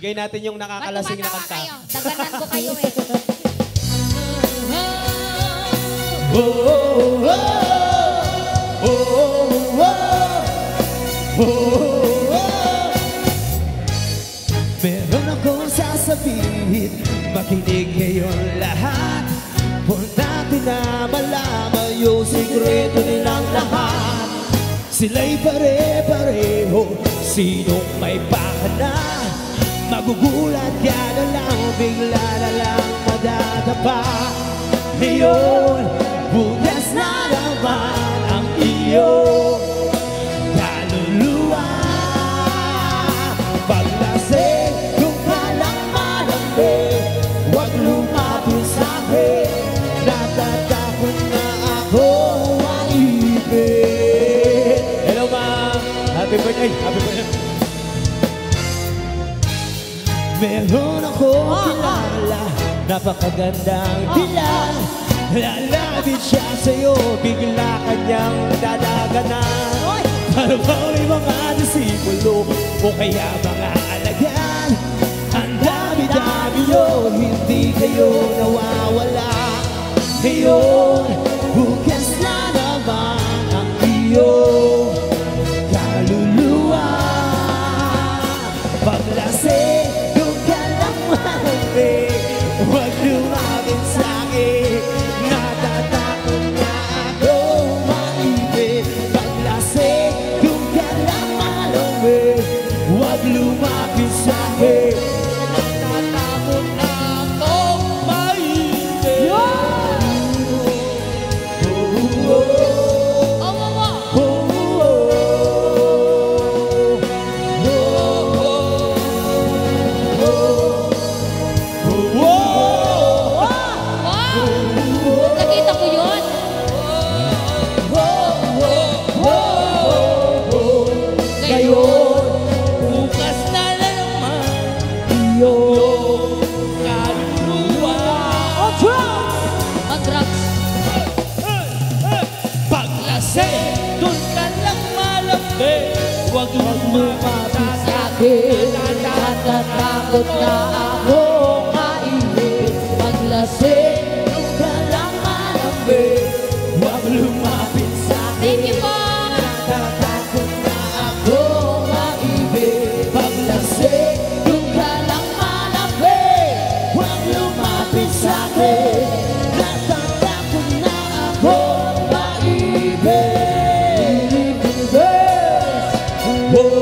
Bigay natin yung nakakalasing na kanta. Daganan ko kayo eh. Oh, oh, oh, oh, oh, oh, oh. Meron akong sasabihin, makinig ngayon lahat. Huwag natin na malaman yung sikreto nilang lahat. Sila'y pare-pareho, sinong may pakana. Magugulat ka na lang, bigla na lang madadapa. Ngayon, bukas na naman ang iyong kaluluwa. Paglasing, kung ka lang malamig, huwag lumapit sa'kin. Natatakot na ako maibig. Hello, ma'am. Happy birthday. Happy birthday. Meron akong kilala, napakagandang dilan. Lalapit siya sa'yo, bigla kanyang dadaganan. Para bang may mga disipulo o kaya mga alagyan. Ang dami-dami yun, hindi kayo nawawala. Ngayon, bukas na naman ang iyong kaluluwa. Paglasing, kung ka lang malamig, huwag lumapit sa'kin. Natatakot na ako maibig. Paglasing, kung ka lang malamig, huwag lumapit sa'kin. Natatakot na ako maibig. Nakita ko yun. Ngayon, bukas na naman iyong kaluluwa. Mag-drugs. Paglasing, dun ka lang malamig, huwag lumapit sa'kin. Natatakot na ako maibig. Paglasing, Dun ka lang malamig, huwag lumapit sa'kin. thank you po. Natatakot na ako maibig. Paglasing, dun ka lang malamig, huwag lumapit sa'kin. Natatakot na ako maibig. Oh,